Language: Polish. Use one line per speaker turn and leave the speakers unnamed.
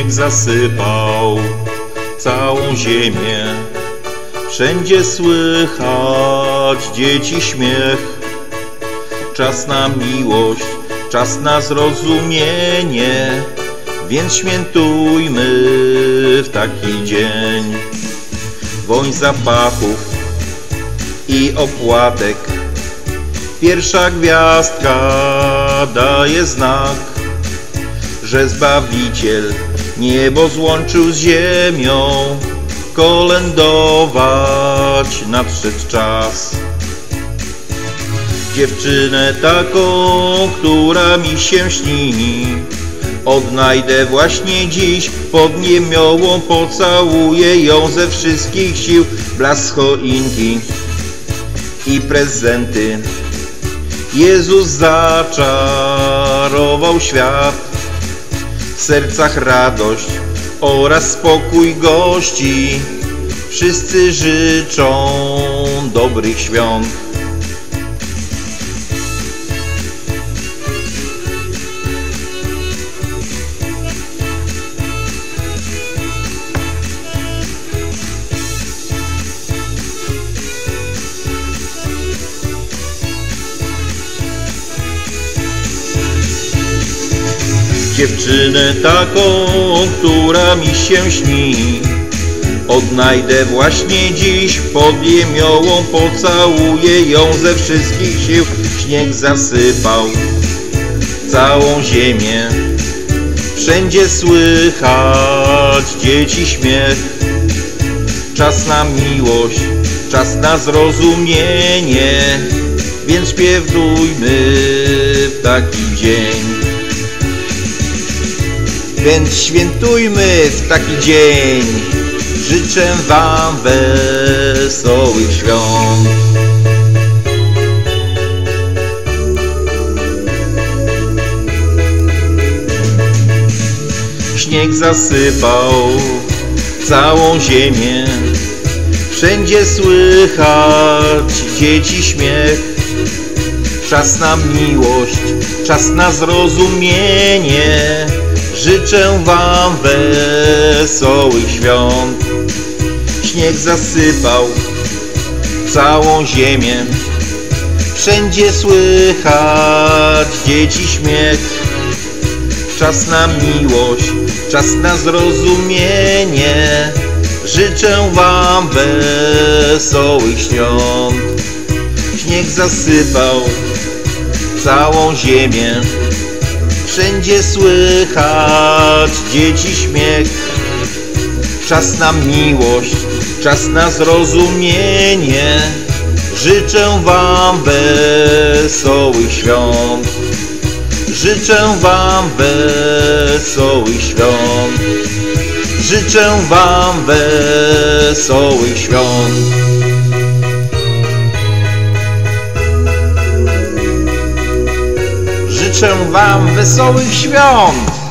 Śnieg zasypał całą ziemię, wszędzie słychać dzieci śmiech. Czas na miłość, czas na zrozumienie, więc świętujmy w taki dzień. Woń zapachów i opłatek, pierwsza gwiazdka daje znak, że Zbawiciel niebo złączył z ziemią. Kolędować nadszedł czas. Dziewczynę taką, która mi się śni, odnajdę właśnie dziś, pod niemiołą pocałuję ją ze wszystkich sił. Blask choinki i prezenty, Jezus zaczarował świat. W sercach radość oraz spokój gości, wszyscy życzą dobrych świąt. Dziewczynę taką, która mi się śni, odnajdę właśnie dziś, pod jemiołą pocałuję ją ze wszystkich sił. Śnieg zasypał całą ziemię, wszędzie słychać dzieci śmiech. Czas na miłość, czas na zrozumienie, więc śpiewujmy w taki dzień. Więc świętujmy w taki dzień, życzę wam wesołych świąt. Śnieg zasypał całą ziemię, wszędzie słychać dzieci śmiech. Czas na miłość, czas na zrozumienie, życzę wam wesołych świąt. Śnieg zasypał całą ziemię, wszędzie słychać dzieci śmiech. Czas na miłość, czas na zrozumienie, życzę wam wesołych świąt. Śnieg zasypał całą ziemię, wszędzie słychać dzieci śmiech. Czas na miłość, czas na zrozumienie, życzę wam wesołych świąt. Życzę wam wesołych świąt. Życzę wam wesołych świąt. Życzę wam wesołych świąt!